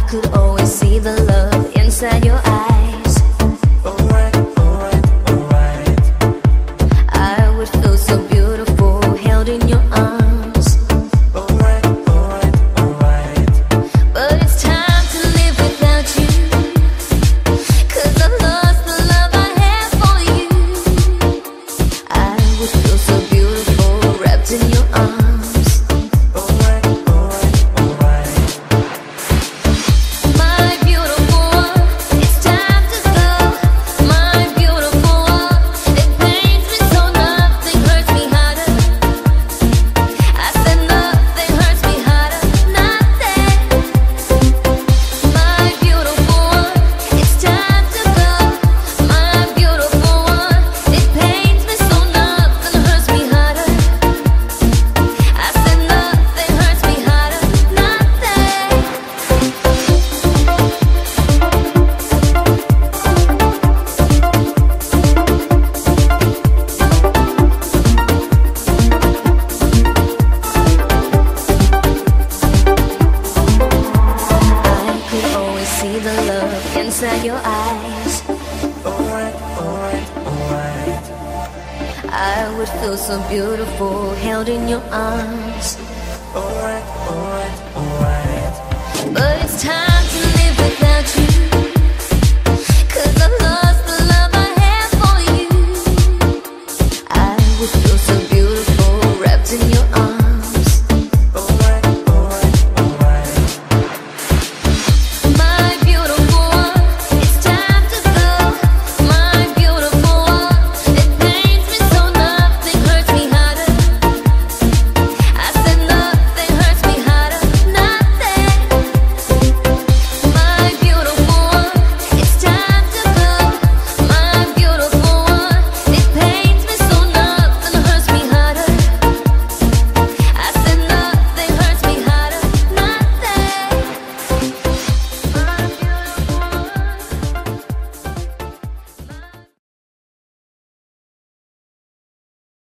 could always see the love inside your eyes. Alright, alright, alright. I would feel so beautiful held in your arms. Alright, alright, alright. But it's time to live without you, 'cause I lost the love I had for you. I would feel so beautiful wrapped in your arms. Alright, alright, alright. My beautiful one, it's time to go. My beautiful one, it pains me so nothing hurts me harder. I said nothing hurts me harder, nothing. My beautiful one, it's time to go. My beautiful one, it pains me so nothing hurts me harder. I said nothing hurts me harder, nothing. I could always see the love inside your eyes. Alright, alright, alright. I would feel so beautiful held in your arms. Alright, alright, alright. But it's time